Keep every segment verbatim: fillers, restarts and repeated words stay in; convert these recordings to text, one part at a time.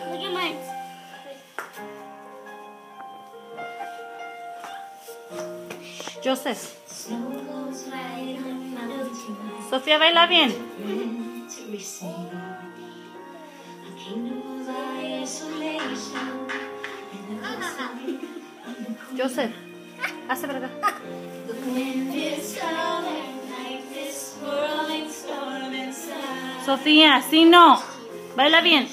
Look at mine. Joseph. Sofía, baila bien. Joseph, hace para acá. Sofía, así no. Baila bien.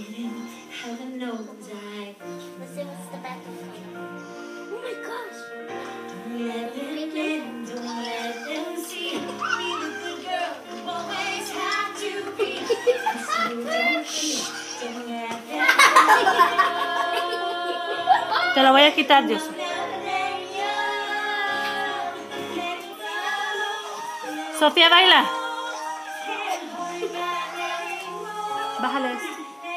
Te lo voy a quitar, Joseph. Sofía, baila. Bájale eso.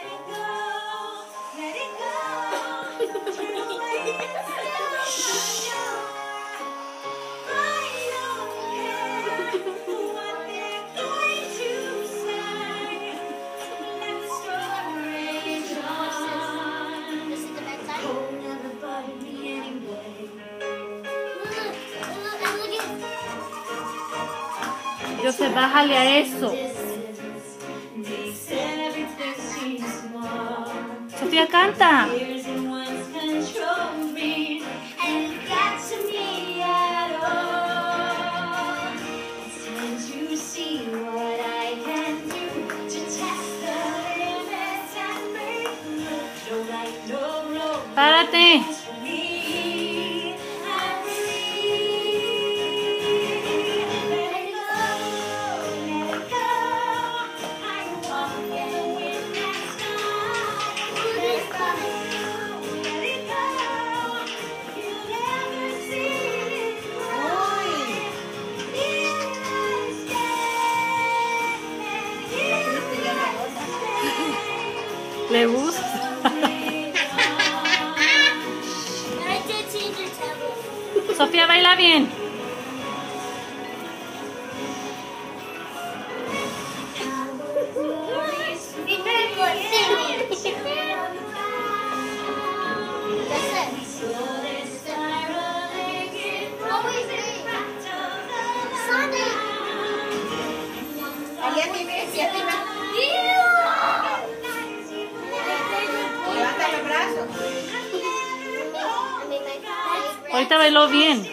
Joseph, bájale a eso. Sofía, canta. Párate. ¿Le gusta? Sofía, baila bien. Ahorita bailó bien.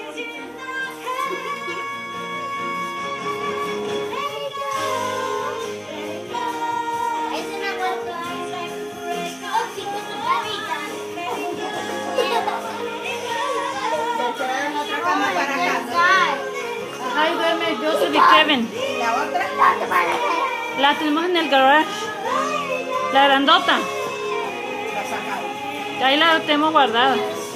Ahí duerme Joseph y Kevin. ¿La otra? La tenemos en el garage. La grandota. La sacaron. Ahí la tenemos guardada.